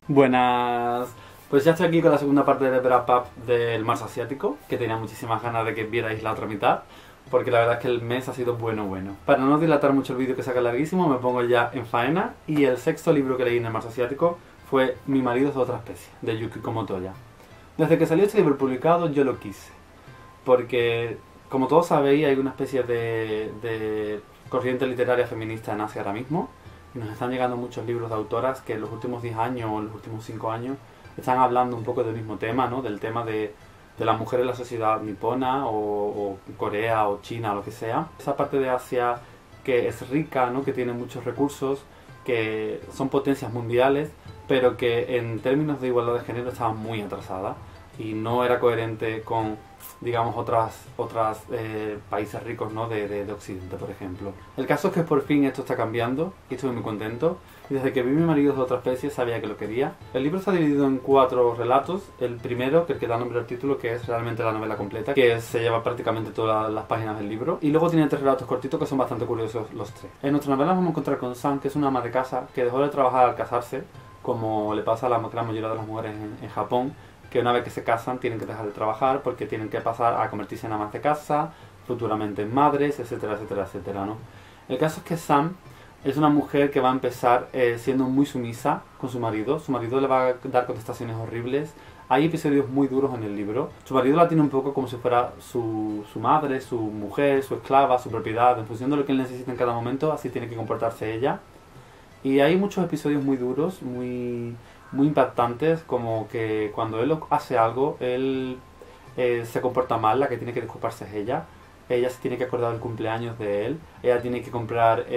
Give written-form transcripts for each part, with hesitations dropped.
Buenas, pues ya estoy aquí con la segunda parte de Wrap Up del Mars Asiático, que tenía muchísimas ganas de que vierais la otra mitad, porque la verdad es que el mes ha sido bueno. Para no dilatar mucho el vídeo que saca larguísimo, me pongo ya en faena, y el sexto libro que leí en el Mars Asiático fue Mi marido es de otra especie, de Yukiko Motoya. Desde que salió este libro publicado yo lo quise, porque como todos sabéis hay una especie de corriente literaria feminista en Asia ahora mismo, y nos están llegando muchos libros de autoras que en los últimos 10 años o en los últimos 5 años están hablando un poco del mismo tema, ¿no? Del tema de la mujer en la sociedad nipona o Corea o China o lo que sea. Esa parte de Asia que es rica, ¿no? Que tiene muchos recursos, que son potencias mundiales, pero que en términos de igualdad de género estaba muy atrasada y no era coherente con, digamos, otras países ricos, ¿no? de Occidente, por ejemplo. El caso es que por fin esto está cambiando y estoy muy contento. Y desde que vi Mi marido es de otra especie sabía que lo quería. El libro está dividido en 4 relatos. El primero, que es el que da nombre al título, que es realmente la novela completa, que se lleva prácticamente todas las páginas del libro. Y luego tiene 3 relatos cortitos que son bastante curiosos los 3. En nuestra novela nos vamos a encontrar con Sam, que es una ama de casa que dejó de trabajar al casarse, como le pasa a la gran mayoría de las mujeres en Japón, que una vez que se casan tienen que dejar de trabajar porque tienen que pasar a convertirse en amas de casa, futuramente en madres, etcétera, ¿no? El caso es que Sam es una mujer que va a empezar siendo muy sumisa con su marido. Su marido le va a dar contestaciones horribles. Hay episodios muy duros en el libro. Su marido la tiene un poco como si fuera su madre, su mujer, su esclava, su propiedad. En función de lo que él necesita en cada momento, así tiene que comportarse ella. Y hay muchos episodios muy duros, muy impactantes, como que cuando él hace algo, él se comporta mal, la que tiene que disculparse es ella. Ella se tiene que acordar del cumpleaños de él. Ella tiene que comprar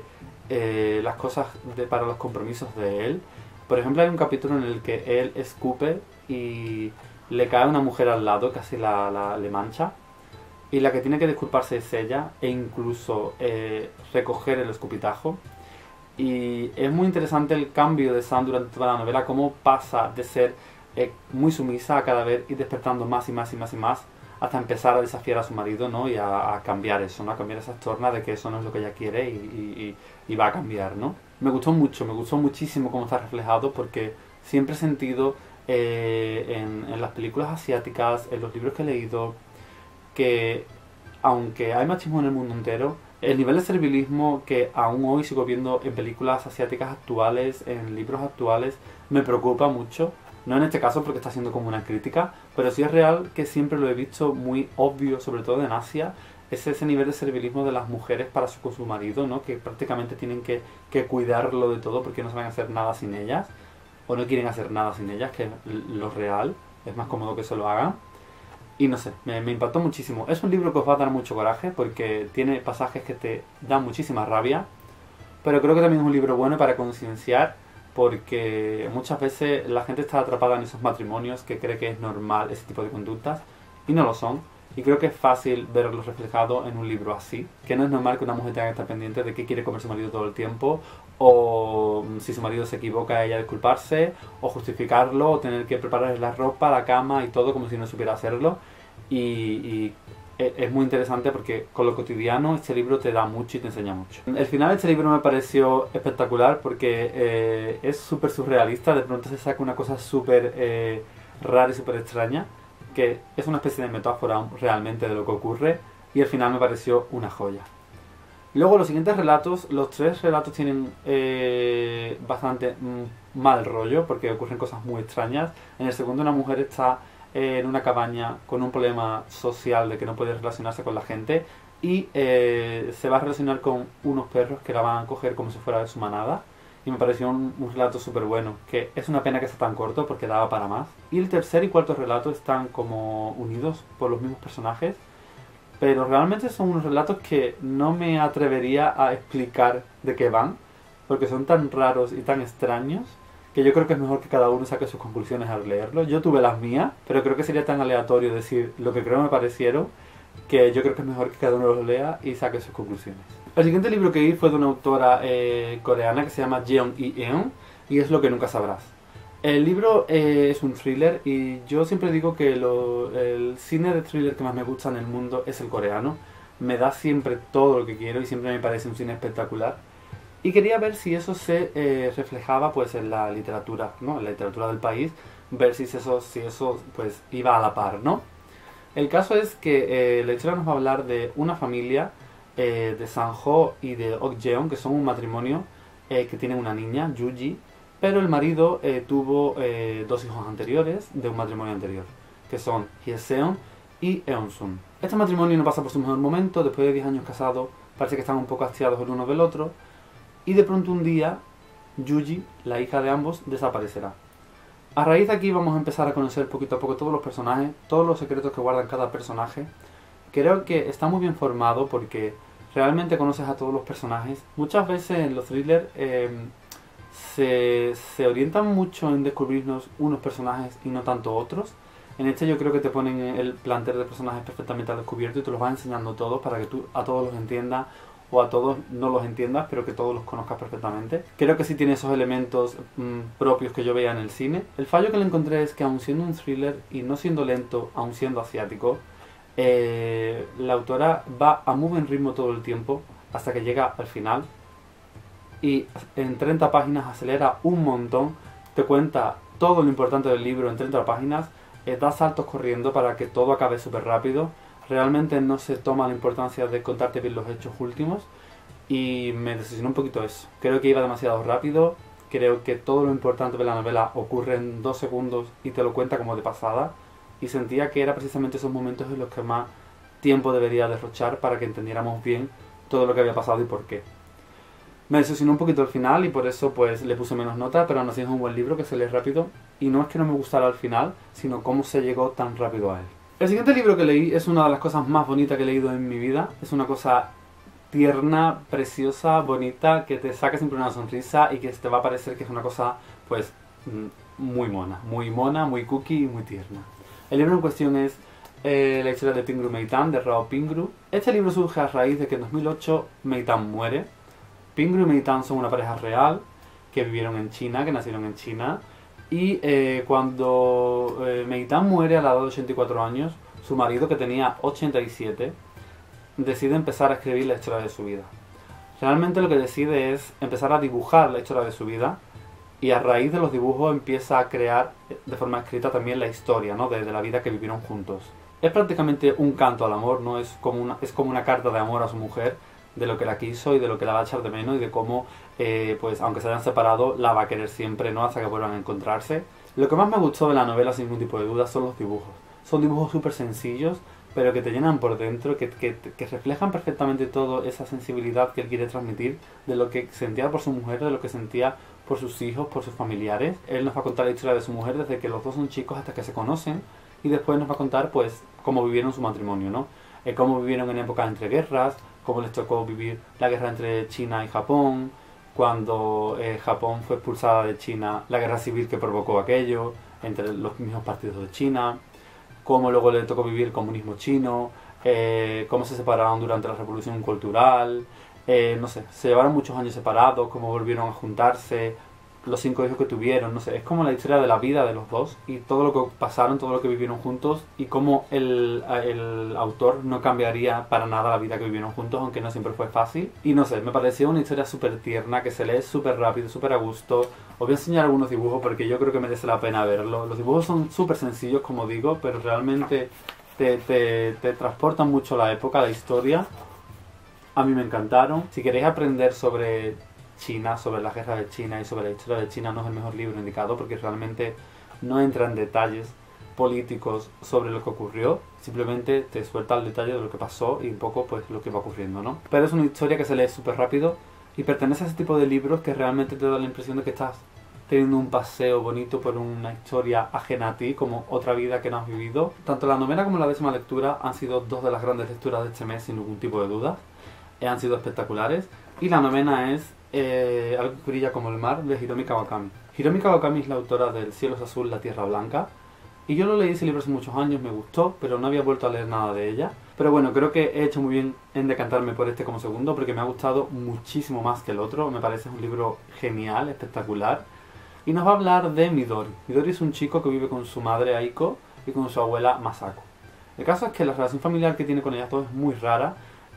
las cosas para los compromisos de él. Por ejemplo, hay un capítulo en el que él escupe y le cae una mujer al lado, casi le mancha. Y la que tiene que disculparse es ella, e incluso recoger el escupitajo. Y es muy interesante el cambio de Sam durante toda la novela, cómo pasa de ser muy sumisa a cada vez ir despertando más y más hasta empezar a desafiar a su marido, ¿no? Y a cambiar eso, ¿no? A cambiar esa torna de que eso no es lo que ella quiere y va a cambiar, ¿no? Me gustó muchísimo cómo está reflejado, porque siempre he sentido en las películas asiáticas, en los libros que he leído, que aunque hay machismo en el mundo entero, el nivel de servilismo que aún hoy sigo viendo en películas asiáticas actuales, en libros actuales, me preocupa mucho. No en este caso porque está siendo como una crítica, pero sí es real que siempre lo he visto muy obvio, sobre todo en Asia, es ese nivel de servilismo de las mujeres para con su marido, ¿no? Que prácticamente tienen que cuidarlo de todo porque no saben hacer nada sin ellas, o no quieren hacer nada sin ellas, que es lo real, es más cómodo que se lo hagan. Y no sé, me impactó muchísimo. Es un libro que os va a dar mucho coraje porque tiene pasajes que te dan muchísima rabia, pero creo que también es un libro bueno para concienciar, porque muchas veces la gente está atrapada en esos matrimonios que cree que es normal ese tipo de conductas y no lo son. Y creo que es fácil verlo reflejado en un libro así, que no es normal que una mujer tenga que estar pendiente de qué quiere comer su marido todo el tiempo, o si su marido se equivoca ella disculparse, o justificarlo, o tener que prepararle la ropa, la cama y todo como si no supiera hacerlo. Y es muy interesante porque con lo cotidiano este libro te da mucho y te enseña mucho. El final de este libro me pareció espectacular porque es súper surrealista. De pronto se saca una cosa súper rara y súper extraña, que es una especie de metáfora realmente de lo que ocurre, y el final me pareció una joya. Luego los siguientes relatos, los 3 relatos tienen bastante mal rollo porque ocurren cosas muy extrañas. En el segundo una mujer está en una cabaña con un problema social de que no puede relacionarse con la gente y se va a relacionar con unos perros que la van a coger como si fuera de su manada. Y me pareció un relato súper bueno, que es una pena que sea tan corto porque daba para más. Y el tercer y cuarto relato están como unidos por los mismos personajes, pero realmente son unos relatos que no me atrevería a explicar de qué van, porque son tan raros y tan extraños que yo creo que es mejor que cada uno saque sus conclusiones al leerlo. Yo tuve las mías, pero creo que sería tan aleatorio decir lo que creo me parecieron, que yo creo que es mejor que cada uno los lea y saque sus conclusiones. El siguiente libro que vi fue de una autora coreana que se llama Jeon E-eun, y es Lo que nunca sabrás. El libro es un thriller, y yo siempre digo que el cine de thriller que más me gusta en el mundo es el coreano. Me da siempre todo lo que quiero y siempre me parece un cine espectacular. Y quería ver si eso se reflejaba pues en la literatura, ¿no? En la literatura del país, ver si eso pues iba a la par, ¿no? El caso es que la historia nos va a hablar de una familia de Sanjo y de Ok-jeon, que son un matrimonio que tiene una niña, Yuji, pero el marido tuvo dos hijos anteriores de un matrimonio anterior, que son Hyeseon y Eunsun. Este matrimonio no pasa por su mejor momento, después de 10 años casados, parece que están un poco hastiados el uno del otro, y de pronto un día, Yuji, la hija de ambos, desaparecerá. A raíz de aquí vamos a empezar a conocer poquito a poco todos los personajes, todos los secretos que guardan cada personaje. Creo que está muy bien formado porque realmente conoces a todos los personajes. Muchas veces en los thrillers se orientan mucho en descubrirnos unos personajes y no tanto otros. En este yo creo que te ponen el plantel de personajes perfectamente al descubierto y te los vas enseñando todos para que tú a todos los entiendas o a todos no los entiendas, pero que todos los conozcas perfectamente. Creo que sí tiene esos elementos propios que yo veía en el cine. El fallo que le encontré es que aun siendo un thriller y no siendo lento, aun siendo asiático, la autora va a muy buen ritmo todo el tiempo hasta que llega al final y en 30 páginas acelera un montón, te cuenta todo lo importante del libro en 30 páginas, da saltos corriendo para que todo acabe súper rápido. Realmente no se toma la importancia de contarte bien los hechos últimos y me decepcionó un poquito eso. Creo que iba demasiado rápido, creo que todo lo importante de la novela ocurre en 2 segundos y te lo cuenta como de pasada y sentía que era precisamente esos momentos en los que más tiempo debería derrochar para que entendiéramos bien todo lo que había pasado y por qué. Me decepcionó un poquito el final y por eso pues le puse menos nota, pero aún así es un buen libro que se lee rápido y no es que no me gustara el final, sino cómo se llegó tan rápido a él. El siguiente libro que leí es una de las cosas más bonitas que he leído en mi vida. Es una cosa tierna, preciosa, bonita, que te saca siempre una sonrisa y que te va a parecer que es una cosa, pues, muy mona, muy cookie y muy tierna. El libro en cuestión es la historia de Pingru Meitan, de Rao Pingru. Este libro surge a raíz de que en 2008 Meitan muere. Pingru y Meitan son una pareja real que vivieron en China, que nacieron en China. Y cuando Meitan muere a la edad de 84 años, su marido, que tenía 87, decide empezar a escribir la historia de su vida. Realmente lo que decide es empezar a dibujar la historia de su vida y a raíz de los dibujos empieza a crear de forma escrita también la historia, ¿no? de la vida que vivieron juntos. Es prácticamente un canto al amor, ¿no? Es como una carta de amor a su mujer, de lo que la quiso y de lo que la va a echar de menos y de cómo, pues aunque se hayan separado, la va a querer siempre, ¿no? Hasta que vuelvan a encontrarse. Lo que más me gustó de la novela, sin ningún tipo de duda, son los dibujos. Son dibujos súper sencillos, pero que te llenan por dentro, que reflejan perfectamente toda esa sensibilidad que él quiere transmitir de lo que sentía por su mujer, de lo que sentía por sus hijos, por sus familiares. Él nos va a contar la historia de su mujer desde que los dos son chicos hasta que se conocen y después nos va a contar, pues, cómo vivieron su matrimonio, ¿no? Cómo vivieron en épocas entre guerras, cómo les tocó vivir la guerra entre China y Japón, cuando Japón fue expulsada de China, la guerra civil que provocó aquello, entre los mismos partidos de China, cómo luego le tocó vivir el comunismo chino, cómo se separaron durante la revolución cultural, no sé, se llevaron muchos años separados, cómo volvieron a juntarse, los 5 hijos que tuvieron, no sé, es como la historia de la vida de los dos y todo lo que pasaron, todo lo que vivieron juntos y cómo el autor no cambiaría para nada la vida que vivieron juntos, aunque no siempre fue fácil. Y no sé, me pareció una historia súper tierna, que se lee súper rápido, súper a gusto. Os voy a enseñar algunos dibujos porque yo creo que merece la pena verlo. Los dibujos son súper sencillos, como digo, pero realmente te transportan mucho a la época, a la historia. A mí me encantaron. Si queréis aprender sobre China, sobre la guerra de China y sobre la historia de China, no es el mejor libro indicado porque realmente no entra en detalles políticos sobre lo que ocurrió, simplemente te suelta el detalle de lo que pasó y un poco pues lo que va ocurriendo, ¿no? Pero es una historia que se lee súper rápido y pertenece a ese tipo de libros que realmente te da la impresión de que estás teniendo un paseo bonito por una historia ajena a ti, como otra vida que no has vivido. Tanto la novena como la 10ª lectura han sido dos de las grandes lecturas de este mes sin ningún tipo de duda. Han sido espectaculares. Y la novena es Algo que brilla como el mar, de Hiromi Kawakami. Hiromi Kawakami es la autora del Cielo es azul, la tierra blanca. Y yo lo leí ese libro hace muchos años, me gustó, pero no había vuelto a leer nada de ella. Pero bueno, creo que he hecho muy bien en decantarme por este como segundo, porque me ha gustado muchísimo más que el otro. Me parece un libro genial, espectacular. Y nos va a hablar de Midori. Midori es un chico que vive con su madre Aiko y con su abuela Masako. El caso es que la relación familiar que tiene con ellas dos es muy rara.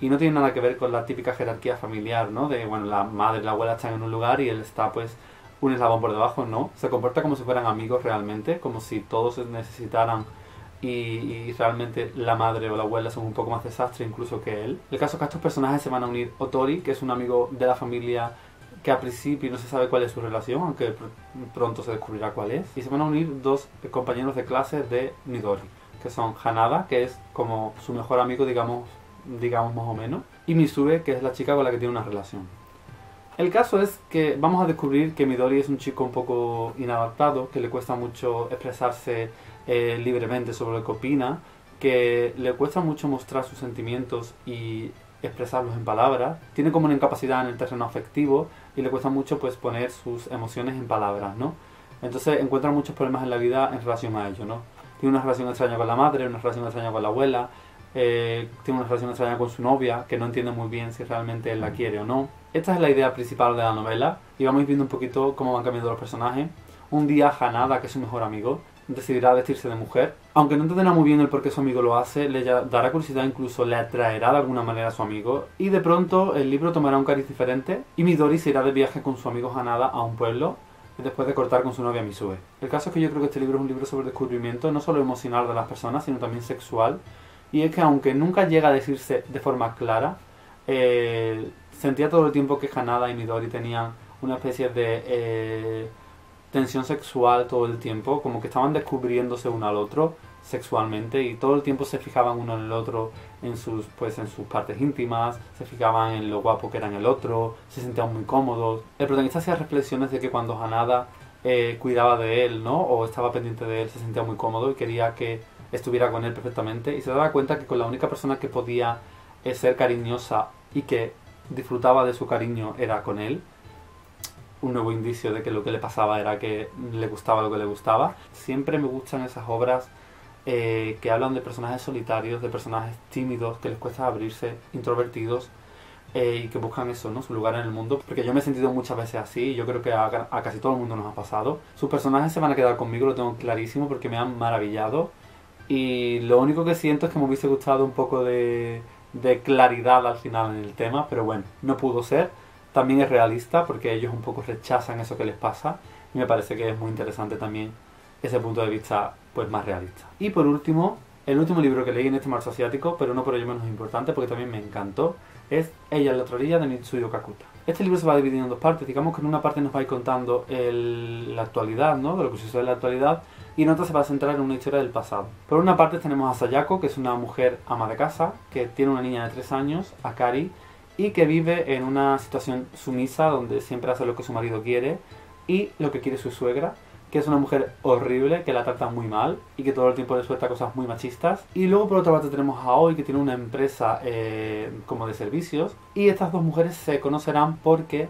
y no tiene nada que ver con la típica jerarquía familiar, ¿no? De, bueno, la madre y la abuela están en un lugar y él está, pues, un eslabón por debajo, no. Se comporta como si fueran amigos realmente, como si todos se necesitaran y realmente la madre o la abuela son un poco más desastre incluso que él. El caso es que estos personajes se van a unir. Otori, que es un amigo de la familia que al principio no se sabe cuál es su relación, aunque pronto se descubrirá cuál es. Y se van a unir dos compañeros de clase de Midori, que son Hanada, que es como su mejor amigo, digamos más o menos, y Misue, que es la chica con la que tiene una relación. El caso es que vamos a descubrir que Midori es un chico un poco inadaptado, que le cuesta mucho expresarse libremente sobre lo que opina, que le cuesta mucho mostrar sus sentimientos y expresarlos en palabras, tiene como una incapacidad en el terreno afectivo y le cuesta mucho pues poner sus emociones en palabras, ¿no? Entonces encuentra muchos problemas en la vida en relación a ello, ¿no? Tiene una relación extraña con la madre, una relación extraña con la abuela, tiene una relación extraña con su novia, que no entiende muy bien si realmente él la quiere o no. Esta es la idea principal de la novela y vamos viendo un poquito cómo van cambiando los personajes. Un día Hanada, que es su mejor amigo, decidirá vestirse de mujer. Aunque no entenderá muy bien el por qué su amigo lo hace, le dará curiosidad, incluso le atraerá de alguna manera a su amigo. Y de pronto el libro tomará un cariz diferente y Midori se irá de viaje con su amigo Hanada a un pueblo después de cortar con su novia Misue. El caso es que yo creo que este libro es un libro sobre descubrimiento, no solo emocional de las personas, sino también sexual. Y es que aunque nunca llega a decirse de forma clara, sentía todo el tiempo que Hanada y Midori tenían una especie de tensión sexual todo el tiempo, como que estaban descubriéndose uno al otro sexualmente y todo el tiempo se fijaban uno en el otro en sus partes íntimas, se fijaban en lo guapo que era en el otro, se sentían muy cómodos. El protagonista hacía reflexiones de que cuando Hanada cuidaba de él, ¿no? O estaba pendiente de él, se sentía muy cómodo y quería que estuviera con él perfectamente, y se daba cuenta que con la única persona que podía ser cariñosa y que disfrutaba de su cariño era con él. Un nuevo indicio de que lo que le pasaba era que le gustaba lo que le gustaba. Siempre me gustan esas obras que hablan de personajes solitarios, de personajes tímidos, que les cuesta abrirse, introvertidos, y que buscan eso, ¿no? Su lugar en el mundo. Porque yo me he sentido muchas veces así y yo creo que a casi todo el mundo nos ha pasado. Sus personajes se van a quedar conmigo, lo tengo clarísimo, porque me han maravillado. Y lo único que siento es que me hubiese gustado un poco de claridad al final en el tema, pero bueno, no pudo ser. También es realista porque ellos un poco rechazan eso que les pasa y me parece que es muy interesante también ese punto de vista pues más realista. Y por último, el último libro que leí en este marzo asiático, pero no por ello menos importante porque también me encantó, es Ella en la otra orilla de Mitsuyo Kakuta. Este libro se va a dividir en dos partes. Digamos que en una parte nos va a ir contando la actualidad, ¿no? De lo que sucede en la actualidad, y en otra se va a centrar en una historia del pasado. Por una parte tenemos a Sayako, que es una mujer ama de casa, que tiene una niña de 3 años, Akari, y que vive en una situación sumisa donde siempre hace lo que su marido quiere y lo que quiere su suegra, que es una mujer horrible, que la trata muy mal y que todo el tiempo le suelta cosas muy machistas. Y luego por otra parte tenemos a Aoi, que tiene una empresa como de servicios, y estas dos mujeres se conocerán porque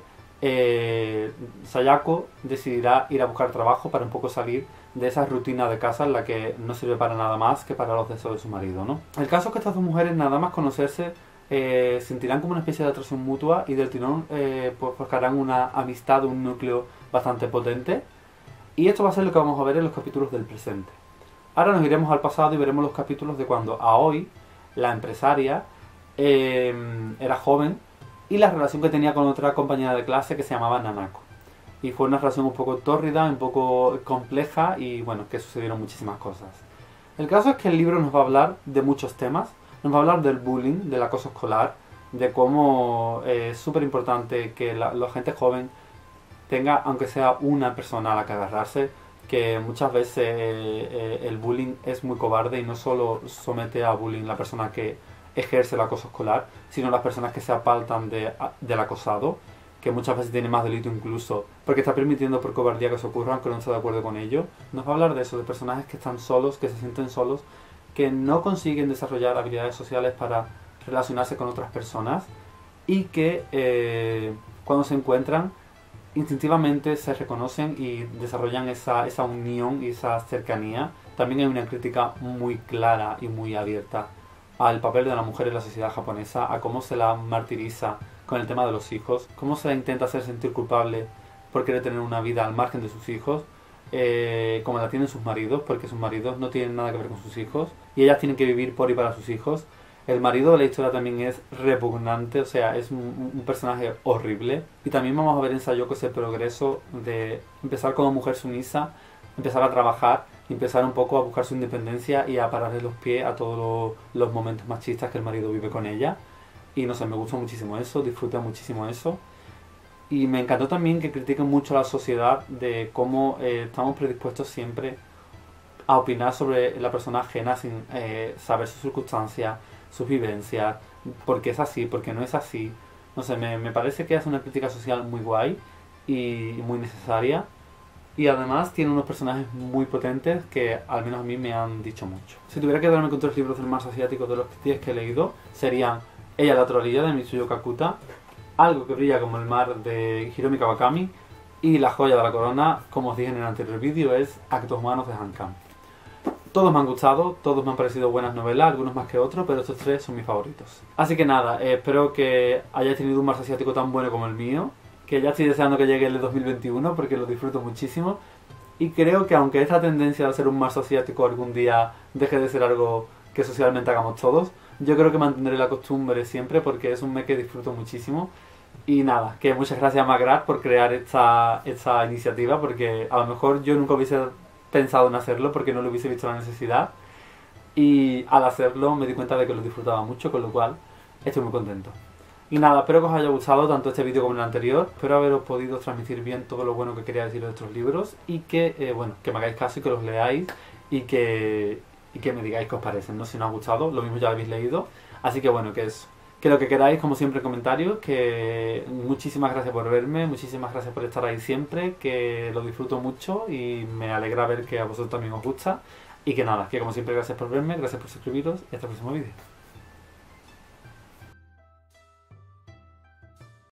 Sayako decidirá ir a buscar trabajo para un poco salir de esa rutina de casa en la que no sirve para nada más que para los deseos de su marido, ¿no? El caso es que estas dos mujeres, nada más conocerse, sentirán como una especie de atracción mutua y del tirón pues forjarán una amistad, un núcleo bastante potente. Y esto va a ser lo que vamos a ver en los capítulos del presente. Ahora nos iremos al pasado y veremos los capítulos de cuando Aoi, la empresaria, era joven, y la relación que tenía con otra compañera de clase que se llamaba Nanako. Y fue una relación un poco tórrida, un poco compleja y bueno, que sucedieron muchísimas cosas. El caso es que el libro nos va a hablar de muchos temas. Nos va a hablar del bullying, del acoso escolar, de cómo es súper importante que la gente joven tenga, aunque sea una persona a la que agarrarse, que muchas veces el bullying es muy cobarde y no solo somete a bullying la persona que ejerce el acoso escolar, sino las personas que se apartan del acosado, que muchas veces tiene más delito incluso, porque está permitiendo por cobardía que se ocurra, aunque no esté de acuerdo con ello. Nos va a hablar de eso, de personajes que están solos, que se sienten solos, que no consiguen desarrollar habilidades sociales para relacionarse con otras personas y que cuando se encuentran instintivamente se reconocen y desarrollan esa unión y esa cercanía. También hay una crítica muy clara y muy abierta al papel de la mujer en la sociedad japonesa, a cómo se la martiriza con el tema de los hijos, cómo se la intenta hacer sentir culpable por querer tener una vida al margen de sus hijos, como la tienen sus maridos, porque sus maridos no tienen nada que ver con sus hijos y ellas tienen que vivir por y para sus hijos. El marido de la historia también es repugnante, o sea, es un personaje horrible. Y también vamos a ver en Sayoko ese progreso de empezar como mujer sumisa, empezar a trabajar, empezar un poco a buscar su independencia y a pararle los pies a todos los momentos machistas que el marido vive con ella. Y no sé, me gustó muchísimo eso, disfruté muchísimo eso. Y me encantó también que critiquen mucho a la sociedad de cómo estamos predispuestos siempre a opinar sobre la persona ajena sin saber sus circunstancias, sus vivencias, por qué es así, por qué no es así. No sé, me parece que es una crítica social muy guay y muy necesaria. Y además tiene unos personajes muy potentes que al menos a mí me han dicho mucho. Si tuviera que darme con 3 libros del mar asiático de los 10 que he leído, serían Ella la otra orilla de Mitsuyo Kakuta, Algo que brilla como el mar de Hiromi Kawakami y La joya de la corona, como os dije en el anterior vídeo, es Actos humanos de Han Kang. Todos me han gustado, todos me han parecido buenas novelas, algunos más que otros, pero estos 3 son mis favoritos. Así que nada, espero que hayáis tenido un mar asiático tan bueno como el mío, que ya estoy deseando que llegue el de 2021 porque lo disfruto muchísimo. Y creo que aunque esta tendencia de ser un mar asiático algún día deje de ser algo que socialmente hagamos todos, yo creo que mantendré la costumbre siempre porque es un mes que disfruto muchísimo. Y nada, que muchas gracias a Magrat por crear esta iniciativa, porque a lo mejor yo nunca hubiese pensado en hacerlo porque no le hubiese visto la necesidad. Y al hacerlo me di cuenta de que lo disfrutaba mucho, con lo cual estoy muy contento. Y nada, espero que os haya gustado tanto este vídeo como el anterior. Espero haberos podido transmitir bien todo lo bueno que quería decir de estos libros. Y que, bueno, que me hagáis caso y que los leáis y que me digáis qué os parecen, ¿no? Si os ha gustado, lo mismo ya lo habéis leído. Así que bueno, que lo que queráis, como siempre, en comentarios. Que muchísimas gracias por verme, muchísimas gracias por estar ahí siempre, que lo disfruto mucho y me alegra ver que a vosotros también os gusta. Y que nada, que como siempre, gracias por verme, gracias por suscribiros y hasta el próximo vídeo.